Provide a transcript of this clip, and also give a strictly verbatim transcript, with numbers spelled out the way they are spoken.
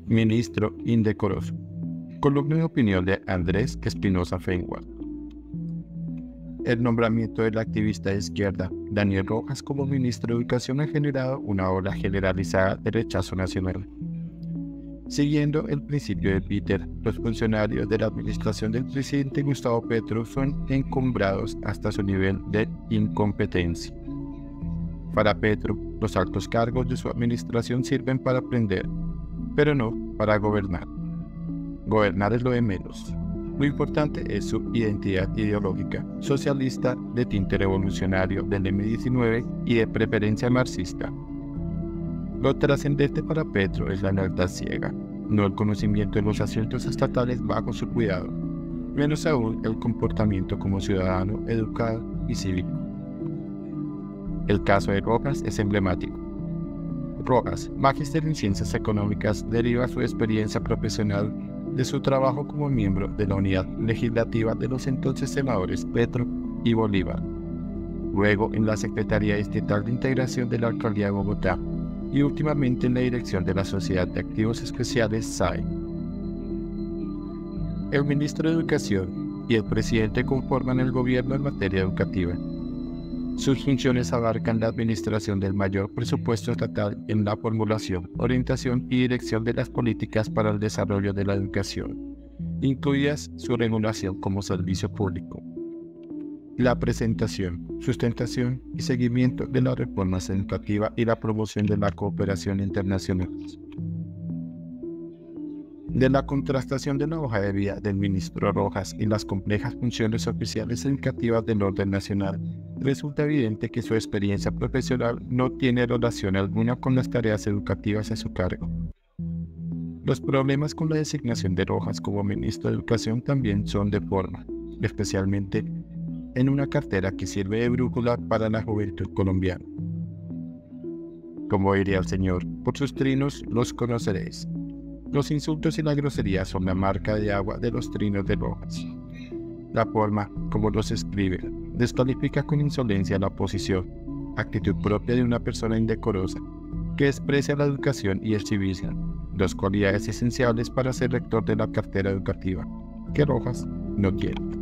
Ministro indecoroso. Columna de opinión de Andrés Espinosa Feinwald. El nombramiento del activista de izquierda Daniel Rojas como ministro de Educación ha generado una ola generalizada de rechazo nacional. Siguiendo el principio de Peter, los funcionarios de la administración del presidente Gustavo Petro son encumbrados hasta su nivel de incompetencia. Para Petro, los altos cargos de su administración sirven para aprender, pero no para gobernar. Gobernar es lo de menos. Lo importante es su identidad ideológica, socialista de tinte revolucionario del eme diecinueve y de preferencia marxista. Lo trascendente para Petro es la lealtad ciega, no el conocimiento de los asuntos estatales bajo su cuidado, menos aún el comportamiento como ciudadano educado y cívico. El caso de Rojas es emblemático. Rojas, magíster en Ciencias Económicas, deriva su experiencia profesional de su trabajo como miembro de la unidad legislativa de los entonces senadores Petro y Bolívar, luego en la Secretaría Distrital de Integración de la Alcaldía de Bogotá y últimamente en la dirección de la Sociedad de Activos Especiales S A E. El ministro de Educación y el presidente conforman el gobierno en materia educativa. Sus funciones abarcan la administración del mayor presupuesto estatal en la formulación, orientación y dirección de las políticas para el desarrollo de la educación, incluidas su regulación como servicio público, la presentación, sustentación y seguimiento de las reformas educativas y la promoción de la cooperación internacional. De la contrastación de la hoja de vida del ministro Rojas y las complejas funciones oficiales educativas del orden nacional, resulta evidente que su experiencia profesional no tiene relación alguna con las tareas educativas a su cargo. Los problemas con la designación de Rojas como ministro de Educación también son de forma, especialmente en una cartera que sirve de brújula para la juventud colombiana. Como diría el señor, por sus trinos los conoceréis. Los insultos y la grosería son la marca de agua de los trinos de Rojas. La forma como los escribe descalifica con insolencia la oposición, actitud propia de una persona indecorosa, que desprecia la educación y el civismo, dos cualidades esenciales para ser rector de la cartera educativa, que Rojas no quiere.